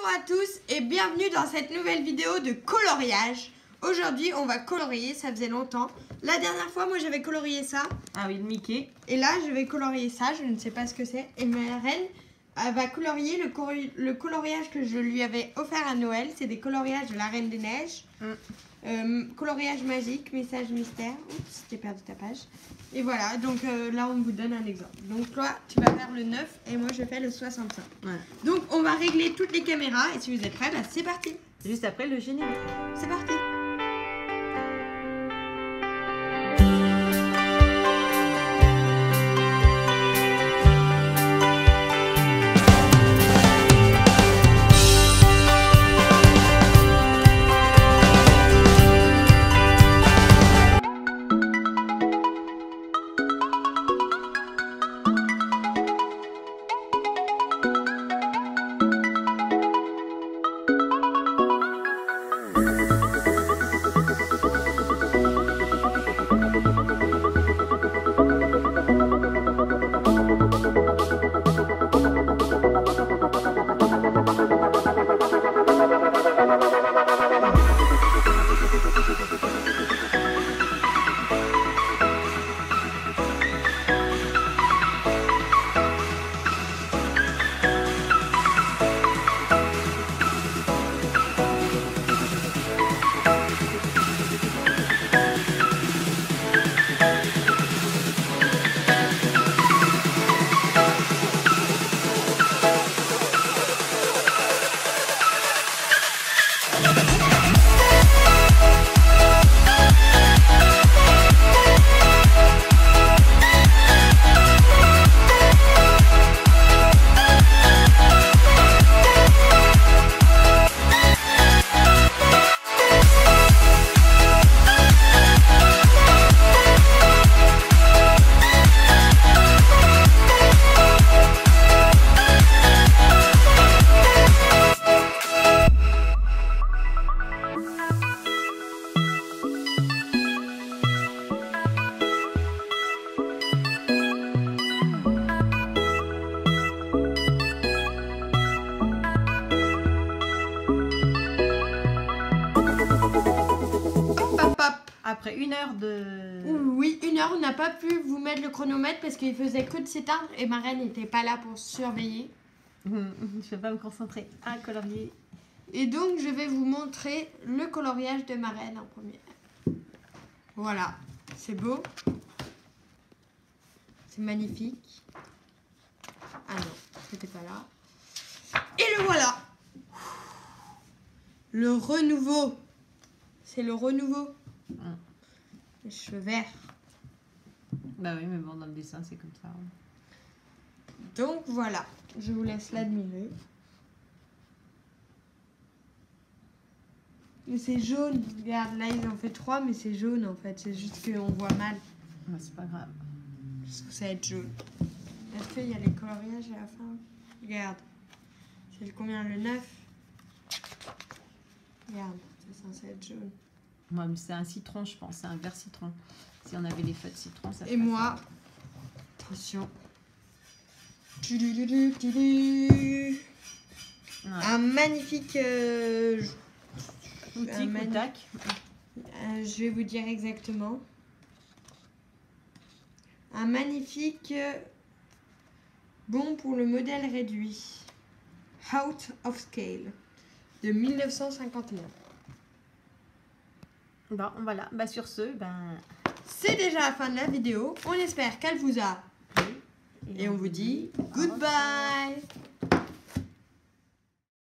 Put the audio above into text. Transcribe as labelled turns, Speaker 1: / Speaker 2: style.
Speaker 1: à tous et bienvenue dans cette nouvelle vidéo de coloriage. Aujourd'hui on va colorier, ça faisait longtemps. La dernière fois moi j'avais colorié ça.
Speaker 2: Ah oui, le Mickey.
Speaker 1: Et là je vais colorier ça, je ne sais pas ce que c'est. Et ma reine elle va colorier le coloriage que je lui avais offert à Noël. C'est des coloriages de la Reine des Neiges. Coloriage magique, message mystère. Oups, j'ai perdu ta page. Et voilà, donc là on vous donne un exemple. Donc toi tu vas faire le 9 et moi je fais le 65.
Speaker 2: Ouais.
Speaker 1: Donc on va régler toutes les caméras et si vous êtes prêts, bah, c'est parti.
Speaker 2: Juste après le générique.
Speaker 1: C'est parti.
Speaker 2: Après 1 heure de...
Speaker 1: Oui, 1 heure, on n'a pas pu vous mettre le chronomètre parce qu'il faisait que de s'éteindre et ma reine n'était pas là pour surveiller.
Speaker 2: Je ne vais pas me concentrer à colorier.
Speaker 1: Et donc je vais vous montrer le coloriage de ma reine en premier. Voilà, c'est beau. C'est magnifique. Ah non, c'était pas là. Et le voilà. Le renouveau. C'est le renouveau. Les cheveux verts.
Speaker 2: Bah oui, mais bon, dans le dessin, c'est comme ça.
Speaker 1: Donc voilà, je vous laisse l'admirer. Mais c'est jaune. Regarde, là ils en fait 3, mais c'est jaune en fait. C'est juste qu'on voit mal.
Speaker 2: Bah, c'est pas grave.
Speaker 1: Parce que ça va être jaune. Est-ce qu'il y a les coloriages à la fin? Regarde. C'est le combien? Le 9. Regarde, c'est censé être jaune.
Speaker 2: Moi, c'est un citron, je pense. C'est un vert citron. Si on avait les feuilles de citron, ça
Speaker 1: Et moi, attention. Un magnifique
Speaker 2: outil, tac.
Speaker 1: Je vais vous dire exactement. Un magnifique bon pour le modèle réduit. Out of Scale de 1951.
Speaker 2: Bon, voilà. Bah, sur ce,
Speaker 1: c'est déjà la fin de la vidéo. On espère qu'elle vous a plu. Et on vous dit goodbye.